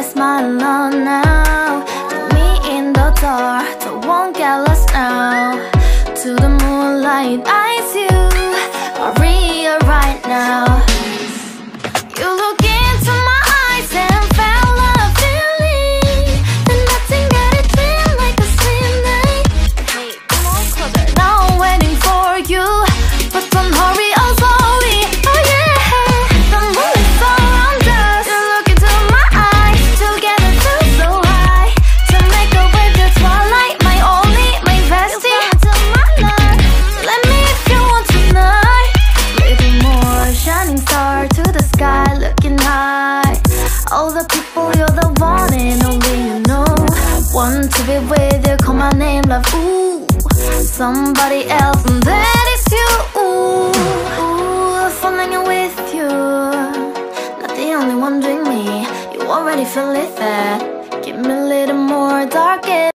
my smile on now. Put me in the dark, so won't get lost now. To the moonlight, eyes you are real right now. You look into my eyes and felt a feeling that nothing got it feel like a slim night. Hey, come on closer. Now I'm waiting for you, but don't hurry, oh slowly. Oh yeah, the moon is around us. You look into my eyes, together feel so high. To make a way the twilight, my only, my bestie. You fall into my life. Let me if you want tonight. Little more shining star to the sky, looking high. All the people, you're the one and only you know. Want to be with you, call my name, love, ooh. Somebody else, and that is you, ooh. Ooh, falling in with you. Not the only one doing me. You already feel it there. Give me a little more dark.